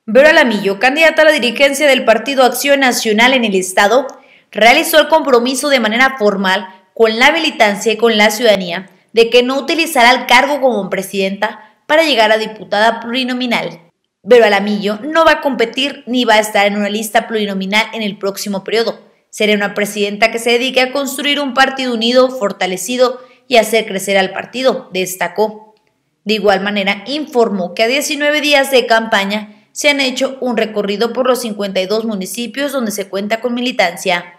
Vero Alamillo, candidata a la dirigencia del Partido Acción Nacional en el Estado, realizó el compromiso de manera formal con la militancia y con la ciudadanía de que no utilizará el cargo como presidenta para llegar a diputada plurinominal. Vero Alamillo no va a competir ni va a estar en una lista plurinominal en el próximo periodo. Será una presidenta que se dedique a construir un partido unido, fortalecido y hacer crecer al partido, destacó. De igual manera, informó que a 19 días de campaña se han hecho un recorrido por los 52 municipios donde se cuenta con militancia.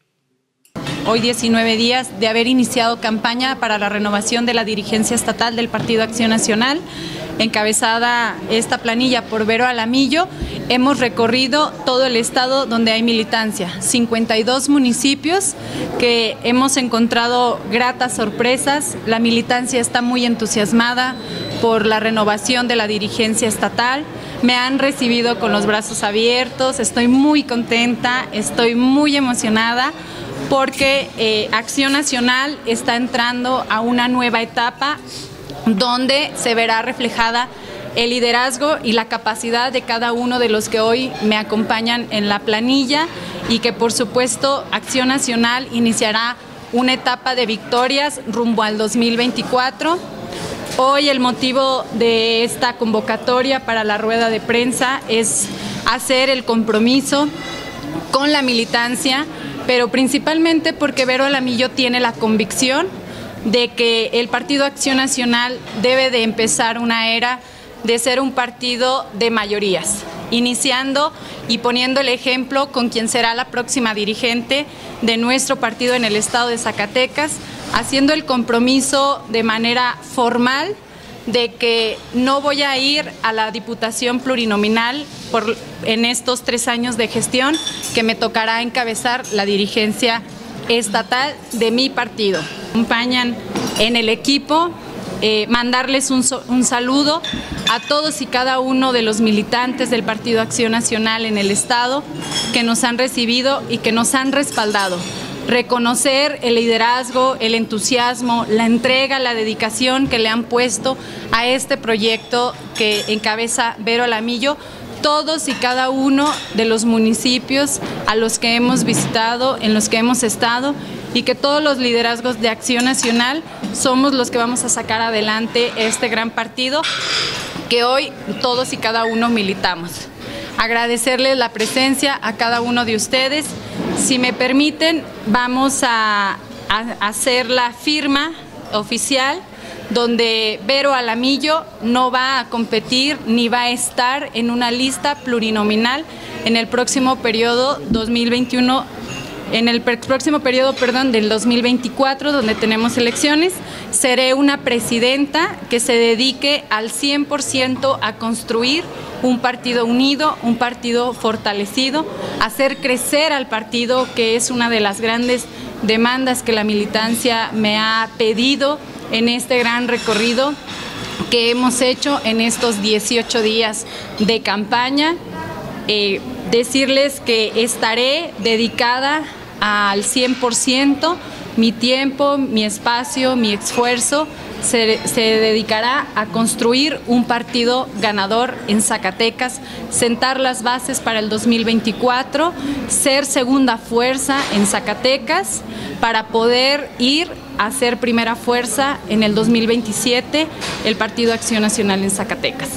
Hoy 19 días de haber iniciado campaña para la renovación de la dirigencia estatal del Partido Acción Nacional, encabezada esta planilla por Vero Alamillo. Hemos recorrido todo el estado donde hay militancia, 52 municipios que hemos encontrado gratas sorpresas. La militancia está muy entusiasmada por la renovación de la dirigencia estatal. Me han recibido con los brazos abiertos, estoy muy contenta, estoy muy emocionada porque Acción Nacional está entrando a una nueva etapa donde se verá reflejada el liderazgo y la capacidad de cada uno de los que hoy me acompañan en la planilla y que por supuesto Acción Nacional iniciará una etapa de victorias rumbo al 2024. Hoy el motivo de esta convocatoria para la rueda de prensa es hacer el compromiso con la militancia, pero principalmente porque Vero Alamillo tiene la convicción de que el Partido Acción Nacional debe de empezar una era de ser un partido de mayorías, iniciando y poniendo el ejemplo con quien será la próxima dirigente de nuestro partido en el estado de Zacatecas, haciendo el compromiso de manera formal de que no voy a ir a la diputación plurinominal en estos 3 años de gestión que me tocará encabezar la dirigencia estatal de mi partido. Acompañan en el equipo, mandarles un saludo a todos y cada uno de los militantes del Partido Acción Nacional en el estado que nos han recibido y que nos han respaldado. Reconocer el liderazgo, el entusiasmo, la entrega, la dedicación que le han puesto a este proyecto que encabeza Vero Alamillo, todos y cada uno de los municipios a los que hemos visitado, en los que hemos estado, y que todos los liderazgos de Acción Nacional somos los que vamos a sacar adelante este gran partido que hoy todos y cada uno militamos. Agradecerles la presencia a cada uno de ustedes. Si me permiten, vamos a hacer la firma oficial donde Vero Alamillo no va a competir ni va a estar en una lista plurinominal en el próximo periodo 2021, del 2024, donde tenemos elecciones. Seré una presidenta que se dedique al 100% a construir un partido unido, un partido fortalecido, hacer crecer al partido, que es una de las grandes demandas que la militancia me ha pedido en este gran recorrido que hemos hecho en estos 18 días de campaña. Decirles que estaré dedicada al 100%, mi tiempo, mi espacio, mi esfuerzo se dedicará a construir un partido ganador en Zacatecas, sentar las bases para el 2024, ser segunda fuerza en Zacatecas para poder ir a ser primera fuerza en el 2027, el Partido Acción Nacional en Zacatecas.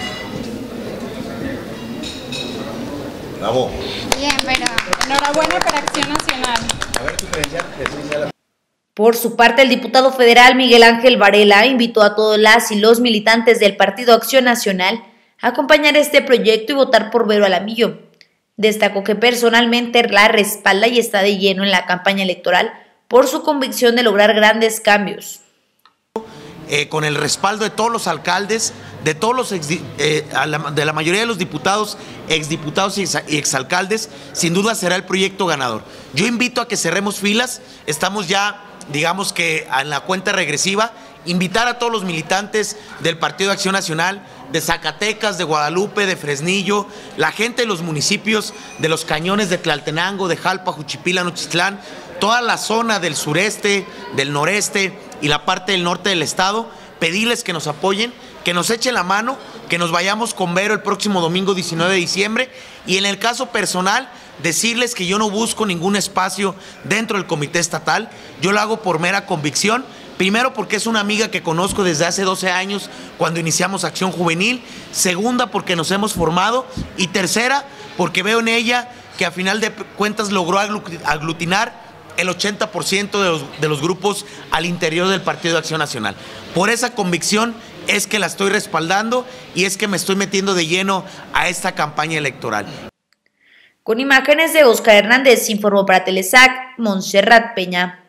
Bravo. Bien, pero enhorabuena para Acción Nacional. A ver tu credencial. Por su parte, el diputado federal Miguel Ángel Varela invitó a todos las y los militantes del Partido Acción Nacional a acompañar este proyecto y votar por Vero Alamillo. Destacó que personalmente la respalda y está de lleno en la campaña electoral por su convicción de lograr grandes cambios. Con el respaldo de todos los alcaldes, de todos los de la mayoría de los diputados, exdiputados y exalcaldes, sin duda será el proyecto ganador. Yo invito a que cerremos filas, estamos ya, digamos que en la cuenta regresiva, invitar a todos los militantes del Partido de Acción Nacional, de Zacatecas, de Guadalupe, de Fresnillo, la gente de los municipios de Los Cañones, de Tlaltenango, de Jalpa, Juchipila, Nochitlán, toda la zona del sureste, del noreste y la parte del norte del estado, pedirles que nos apoyen, que nos echen la mano, que nos vayamos con Vero el próximo domingo 19 de diciembre. Y en el caso personal, decirles que yo no busco ningún espacio dentro del comité estatal, yo lo hago por mera convicción. Primero, porque es una amiga que conozco desde hace 12 años cuando iniciamos Acción Juvenil. Segunda, porque nos hemos formado. Y tercera, porque veo en ella que a final de cuentas logró aglutinar el 80% de los grupos al interior del Partido de Acción Nacional. Por esa convicción es que la estoy respaldando y es que me estoy metiendo de lleno a esta campaña electoral. Con imágenes de Oscar Hernández, informó para Telesac, Montserrat Peña.